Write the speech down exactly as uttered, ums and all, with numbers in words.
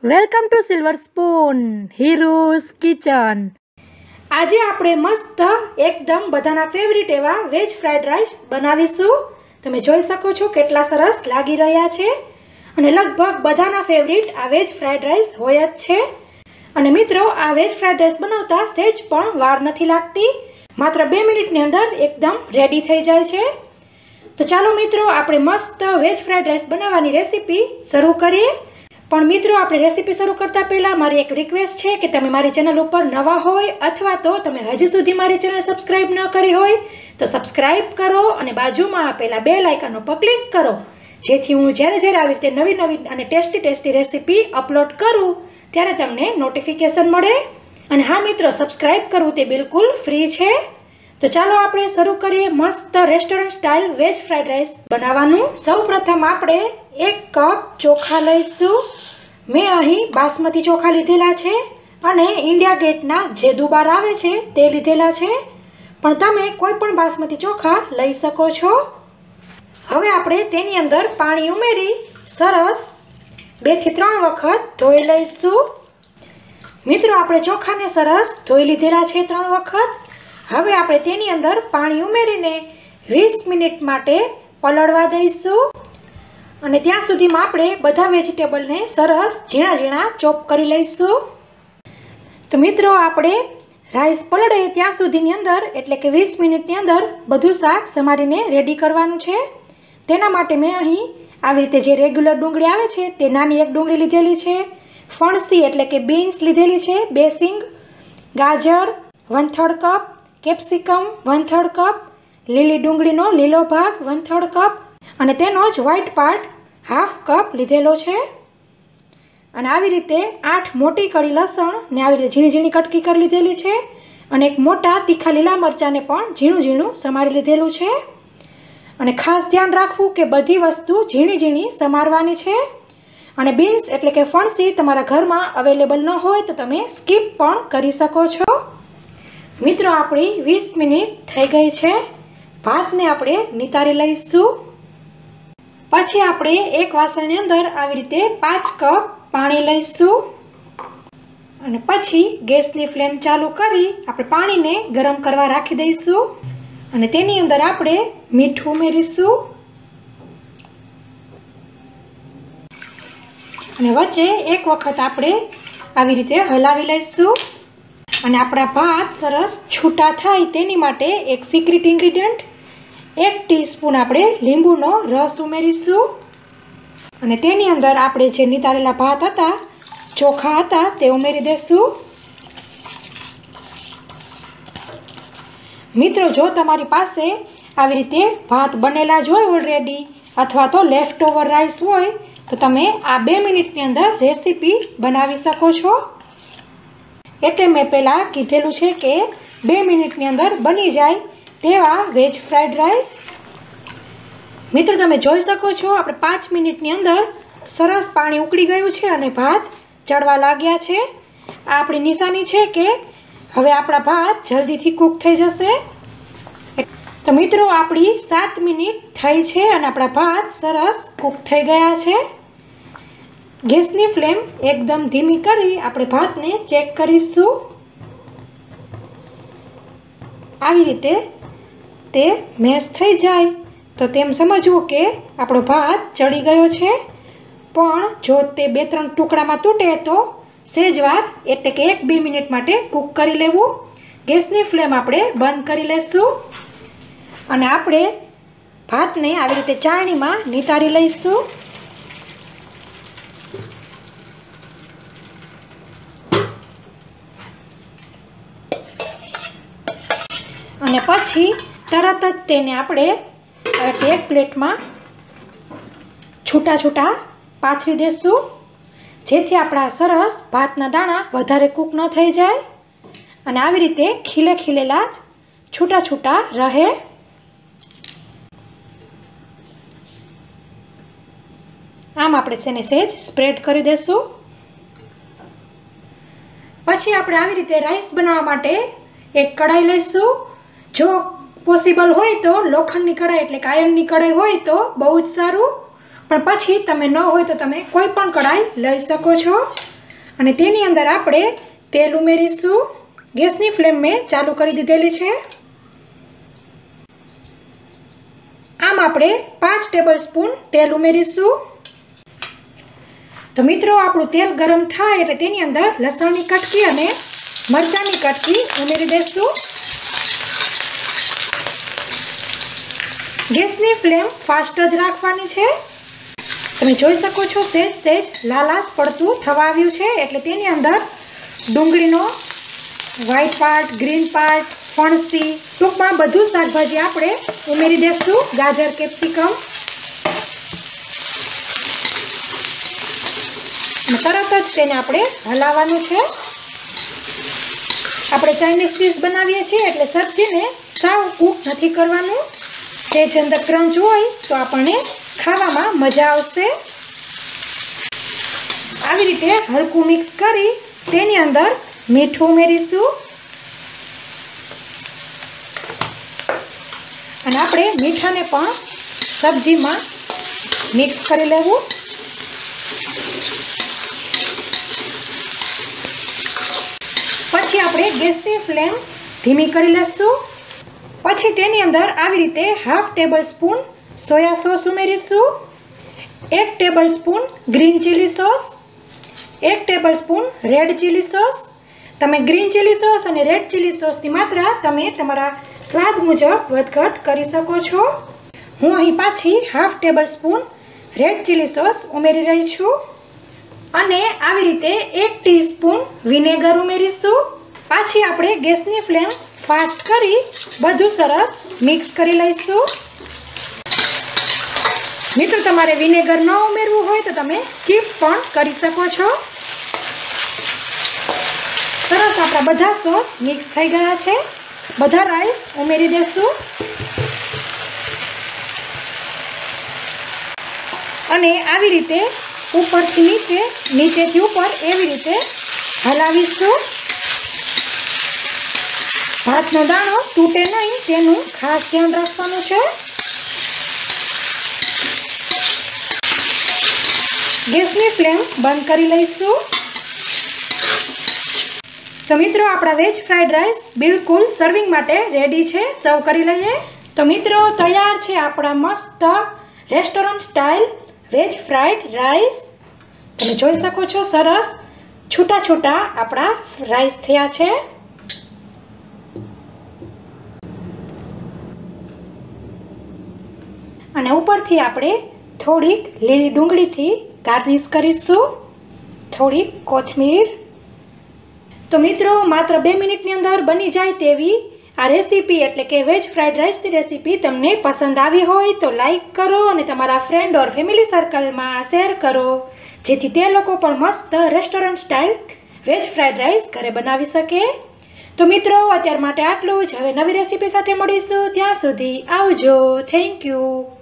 Welcome to silver spoon Hiru's kitchen. આજે આપણે મસ્ત એકદમ બધાના ફેવરિટ એવા વેજ ફ્રાઈડ રાઈસ બનાવીશું। તમે જોઈ શકો છો કેટલા સરસ લાગી રહ્યા છે અને લગભગ બધાના ફેવરિટ આ વેજ ફ્રાઈડ રાઈસ હોય જ છે। અને મિત્રો આ વેજ ફ્રાઈડ રાઈસ બનાવતા સહેજ પણ વાર નથી લાગતી, માત્ર બે મિનિટની અંદર એકદમ રેડી થઈ જાય છે। તો ચાલો મિત્રો આપણે મસ્ત વેજ ફ્રાઈડ રાઈસ બનાવવાની રેસીપી શરૂ કરીએ। પણ મિત્રો આપણે રેસીપી શરૂ કરતા પહેલાં મારી એક રિક્વેસ્ટ છે કે તમે મારી ચેનલ ઉપર નવા હોય અથવા તો તમે હજી સુધી મારી ચેનલ સબસ્ક્રાઈબ ન કરી હોય તો સબસ્ક્રાઈબ કરો અને બાજુમાં આપેલા બેલ આઇકન ઉપર ક્લિક કરો, જેથી હું જ્યારે જ્યારે આવી રીતે નવી નવી અને ટેસ્ટી ટેસ્ટી રેસીપી અપલોડ કરું ત્યારે તમને નોટિફિકેશન મળે। અને હા મિત્રો, સબસ્ક્રાઈબ કરવું તે બિલકુલ ફ્રી છે। તો ચાલો આપણે શરૂ કરીએ મસ્ત restaurant style veg fried rice બનાવવાનું। સૌ પ્રથમ આપણે એક કપ ચોખા લઈશું। મેં અહીં બાસમતી ચોખા લીધેલા છે અને ઇન્ડિયા ગેટના જે દુબાર આવે છે તે લીધેલા છે, પણ તમે કોઈ પણ બાસમતી ચોખા લઈ શકો છો। હવે આપણે તેની અંદર પાણી ઉમેરી સરસ બે થી ત્રણ વખત ધોઈ લઈશું। મિત્રો આપણે ચોખાને સરસ ધોઈ લીધેલા છે ત્રણ વખત। હવે આપણે તેની અંદર પાણી ઉમેરીને વીસ મિનિટ માટે પલળવા દઈશું અને ત્યાં સુધીમાં આપણે બધા વેજીટેબલને સરસ ઝીણા ઝીણા ચોપ કરી લઈશું। તો મિત્રો આપણે રાઈસ પલળે ત્યાં સુધીની અંદર એટલે કે વીસ મિનિટની અંદર બધું શાક સમારીને રેડી કરવાનું છે। તેના માટે મેં અહીં આવી રીતે જે રેગ્યુલર ડુંગળી આવે છે તે નાની એક ડુંગળી લીધેલી છે, ફણસી એટલે કે બીન્સ લીધેલી છે બે સિંગ, ગાજર one third cup, capsicum one third cup, લીલી ડુંગળીનો લીલો ભાગ વન થર્ડ કપ અને તેનો જ વ્હાઈટ પાર્ટ હાફ કપ લીધેલો છે। અને આવી રીતે આઠ મોટી કળી લસણ ને આવી રીતે ઝીણી ઝીણી કટકી કરી લીધેલી છે અને એક મોટા તીખા લીલા મરચાંને પણ ઝીણું ઝીણું સમારી લીધેલું છે। અને ખાસ ધ્યાન રાખવું કે બધી વસ્તુ ઝીણી ઝીણી સમારવાની છે। અને બીન્સ એટલે કે ફણસી તમારા ઘરમાં અવેલેબલ ન હોય તો તમે સ્કીપ પણ કરી શકો છો। મિત્રો આપણી વીસ મિનિટ થઈ ગઈ છે। ભાતને આપણે નિતારી લઈશું। પછી આપણે એક વાસણની અંદર આવી રીતે પાંચ કપ પાણી લઈશું અને પછી ગેસની ફ્લેમ ચાલુ કરી આપણે પાણીને ગરમ કરવા રાખી દઈશું અને તેની અંદર આપણે મીઠું ઉમેરીશું અને વચ્ચે એક વખત આપણે આવી રીતે હલાવી લઈશું। અને આપણા ભાત સરસ છૂટા થાય તેની માટે એક સિક્રેટ ઇન્ગ્રીડિયન્ટ એક ટીસ્પૂન આપણે લીંબુનો રસ ઉમેરીશું અને તેની અંદર આપણે જે નિતારેલા ભાત હતા, ચોખા હતા તે ઉમેરી દઈશું। મિત્રો જો તમારી પાસે આવી રીતે ભાત બનેલા જ હોય ઓલરેડી અથવા તો લેફ્ટ ઓવર રાઈસ હોય તો તમે આ બે મિનિટની અંદર રેસીપી બનાવી શકો છો। એટલે મેં પહેલાં કીધેલું છે કે બે મિનિટની અંદર બની જાય તેવા વેજ ફ્રાઈડ રાઈસ। મિત્રો તમે જોઈ શકો છો આપણે પાંચ મિનિટની અંદર સરસ પાણી ઉકળી ગયું છે અને ભાત ચડવા લાગ્યા છે। આ આપણી નિશાની છે કે હવે આપણા ભાત જલ્દીથી કૂક થઈ જશે। તો મિત્રો આપણી સાત મિનિટ થઈ છે અને આપણા ભાત સરસ કૂક થઈ ગયા છે। ગેસની ફ્લેમ એકદમ ધીમી કરી આપણે ભાતને ચેક કરીશું। આવી રીતે તે મેશ થઈ જાય તો તેમ સમજવું કે આપણો ભાત ચડી ગયો છે, પણ જો તે બે ત્રણ ટુકડામાં તૂટે તો સહેજવાર એટલે કે એક બે મિનિટ માટે કૂક કરી લેવું। ગેસની ફ્લેમ આપણે બંધ કરી લઈશું અને આપણે ભાતને આવી રીતે ચાળણીમાં નિતારી લઈશું। અને પછી તરત જ તેને આપણે એક પ્લેટમાં છૂટા છૂટા પાથરી દઈશું, જેથી આપણા સરસ ભાતના દાણા વધારે કૂક ન થઈ જાય અને આવી રીતે ખીલે ખીલેલા જ છૂટા છૂટા રહે। આમ આપણે તેને સહેજ સ્પ્રેડ કરી દઈશું। પછી આપણે આવી રીતે રાઈસ બનાવવા માટે એક કઢાઈ લઈશું। જો પોસિબલ હોય તો લોખંડની કઢાઈ એટલે કે આયર્નની કઢાઈ હોય તો બહુ જ સારું, પણ પછી તમે ન હોય તો તમે કોઈ પણ કઢાઈ લઈ શકો છો। અને તેની અંદર આપણે તેલ ઉમેરીશું. ગેસની ફ્લેમ મેં ચાલુ કરી દીધેલી છે. આમ આપણે પાંચ ટેબલ સ્પૂન તેલ ઉમેરીશું. તો મિત્રો આપણું તેલ ગરમ થાય એટલે તેની અંદર લસણની કટકી અને મરચાંની કટકી ઉમેરી દઈશું. ગેસની ફ્લેમ ફાસ્ટ જ રાખવાની છે. તમે જોઈ શકો છો સેજ સેજ લાલાશ પડતું થવા આવ્યું છે એટલે તેની અંદર ડુંગળીનો વ્હાઈટ પાર્ટ, ગ્રીન પાર્ટ, ફણસી, ટૂંકમાં બધું શાકભાજી આપણે ઉમેરી દઈશું. ગાજર, કેપ્સિકમ અને તરત જ તેને આપણે હલાવવાનું છે. આપણે ચાઇનીઝ ડીશ બનાવીએ છીએ એટલે સબ્જીને સાવ કૂક નથી કરવાનું. તે જ અંદર ક્રંચ હોય તો આપણને ખાવામાં મજા આવશે. આવી રીતે હલકું મિક્સ કરી તેની અંદર મીઠું ઉમેરીશું અને આપણે મીઠાને પણ સબ્જીમાં મિક્સ કરી લેવું. પછી આપણે ગેસની ફ્લેમ ધીમી કરી લઈશું. પછી તેની અંદર આવી રીતે half tablespoon soya sauce ઉમેરીશું, એક tablespoon green chilli sauce, એક tablespoon red chilli sauce. તમે ગ્રીન ચીલી સોસ અને રેડ ચીલી સોસની માત્રા તમે તમારા સ્વાદ મુજબ વધઘટ કરી શકો છો. હું અહીં પાછી half tablespoon red chilli sauce ઉમેરી રહી છું અને આવી રીતે એક ટીસ્પૂન વિનેગર ઉમેરીશું. પાછી આપણે ગેસની ફ્લેમ ફાસ્ટ કરી બધું સરસ મિક્સ કરી લઈશું. મિત્રો તમારે વિનેગર ન ઉમેરવું હોય તો તમે સ્કીપ પણ કરી શકો છો. સરસ આપણા બધા સોસ મિક્સ થઈ ગયા છે. બધા રાઈસ ઉમેરી દેશું અને આવી રીતે ઉપરથી નીચે, નીચેથી ઉપર એવી રીતે હલાવીશું. ભાતનો દાણો તૂટે નહીં તેનું ખાસ ધ્યાન રાખવાનું છે. ગેસની ફ્લેમ બંધ કરી લઈશું. તો મિત્રો આપણા વેજ ફ્રાઈડ રાઈસ બિલકુલ સર્વિંગ માટે રેડી છે. સર્વ કરી લઈએ. તો મિત્રો તૈયાર છે આપણા મસ્ત restaurant style veg fried rice. તમે જોઈ શકો છો સરસ છૂટા છૂટા આપણા રાઈસ થયા છે. અને ઉપરથી આપણે થોડીક લીલી ડુંગળીથી ગાર્નિશ કરીશું, થોડીક કોથમીર. તો મિત્રો માત્ર બે મિનિટની અંદર બની જાય તેવી આ રેસીપી એટલે કે વેજ ફ્રાઈડ રાઈસની રેસીપી તમને પસંદ આવી હોય તો લાઈક કરો અને તમારા ફ્રેન્ડ ઓર ફેમિલી સર્કલમાં શેર કરો જેથી તે લોકો પણ મસ્ત restaurant style veg fried rice ઘરે બનાવી શકે. તો મિત્રો અત્યાર માટે આટલું જ. હવે નવી રેસીપી સાથે મળીશું. ત્યાં સુધી આવજો. Thank you.